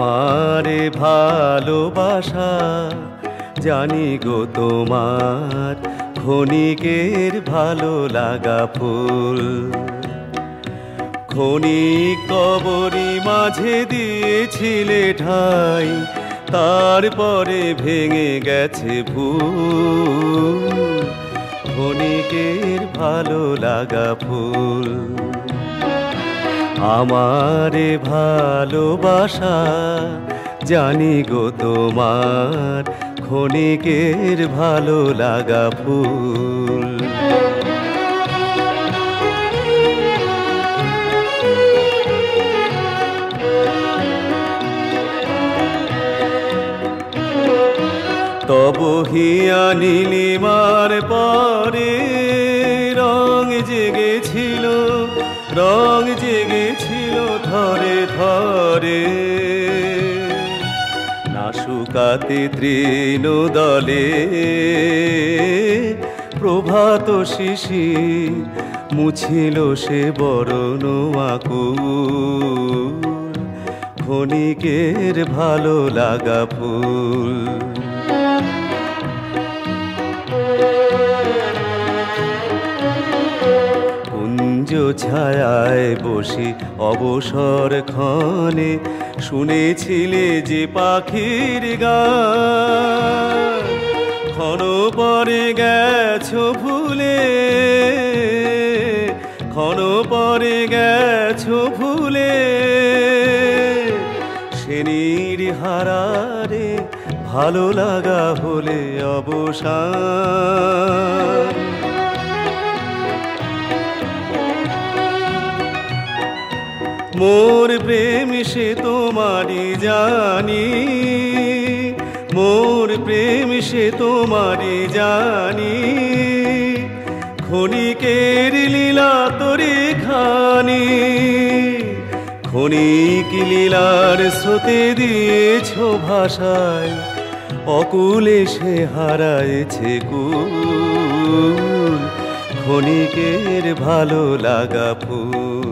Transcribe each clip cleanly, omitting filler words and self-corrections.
আমারে ভালোবাসা জানি গো তোমার ক্ষণিকের ভালো লাগা ফুল। ক্ষণিক কবরি মাঝে দিয়েছিলে ঠাই, তারপরে ভেঙে গেছে ভুল। ক্ষণিকের ভালো লাগা ফুল। আমারে ভালোবাসা জানি গো তোমার ক্ষণিকের ভালো লাগা ফুল। তব হিয়া নীলিমার পরে রং জেগেছিল, রং জেগেছিল ধরে ধরে। না শুকাতে তৃণ দলে প্রভাত শিশির মুছিল সে বরণ আকুল। ক্ষণিকের ভালো লাগা ফুল। কুঞ্জ ছায়ায় বসে অবসর ক্ষণে শুনেছিলে যে পাখির গান। ক্ষণ পরে গেছো ভুলে, ক্ষণ পরে গেছো ভুলে। সে নির্হারারে ভালো লাগা হলে অবসান। মোর প্রেম সে তোমারি জানি, মোর প্রেম সে তোমারি জানি। ক্ষণিকের লীলা তোরে খানি, ক্ষণিক লীলার স্রোতে দিয়েছ ভাষায়। অকুলে সে হারায়েছে কুল। ক্ষণিকের ভালো লাগা ফুল।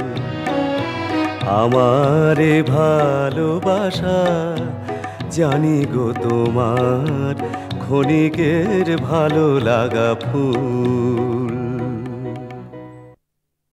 আমারে ভালোবাসা জানি গো তোমার ক্ষণিকের ভালো লাগা ফুল।